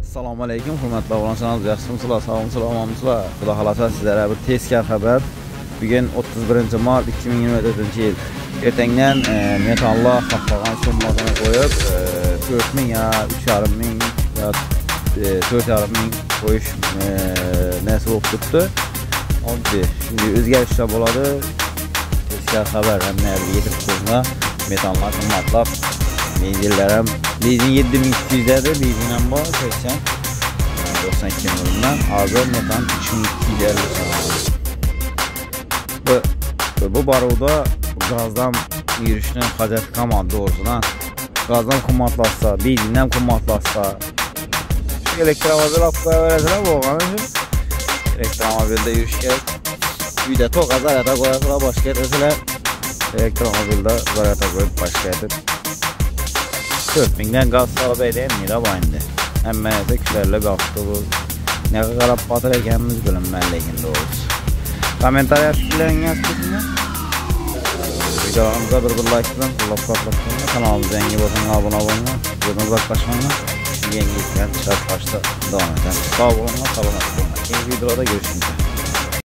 Assalamu alaykum, hörmətli abunəçilərimiz, yaxşımısınızlar, sağolmuşlar. Xuda xalasa sizlərə bir tezkar xəbər. Bugün 31 mart 2024-cü il. Ertəngdən metanla xatlagan summasını qoyub 4000 ya 3500 ya 4500 qoyuş nəsə olub tutdu. Oldu. Şimdi özgərişlər boladı. Tezkar xəbər həm nədir getirib qoyuna metanlar qımmatlab. Menzillərəm lizin 7200'dədir, lizinəm var 80 92 nölündən hazır metan 2250 bu baruda gazdan yürüyüşünün xacəti komandı doğrusundan gazdan kummatlaşsa, lizindən kummatlaşsa elektromobil apqaya verəsələr bu oğanı üçün elektromobildə yürüyüş gerək üydə toq azarata qoyasılar başqa edəsələr elektromobildə zarata qoyub başqa edib 4000'den gaz salıp edilmir ama indi. Hem mənəsə külərlə qalxdı bu. Nə qarab batır ekənimiz bilinməliyində olsun. Komentariya fikirlərini yazsınlar. Videolarımıza bir like-dən, qulaq-qatlaşmanla, kanalımıza yeni olsanlar, abunə olunlar, videodan uzaqlaşmanla, yeni izləyən çıxart başda devam edən. Sağ olunlar, salamat olunlar. Yeni videolarda görüşürüz.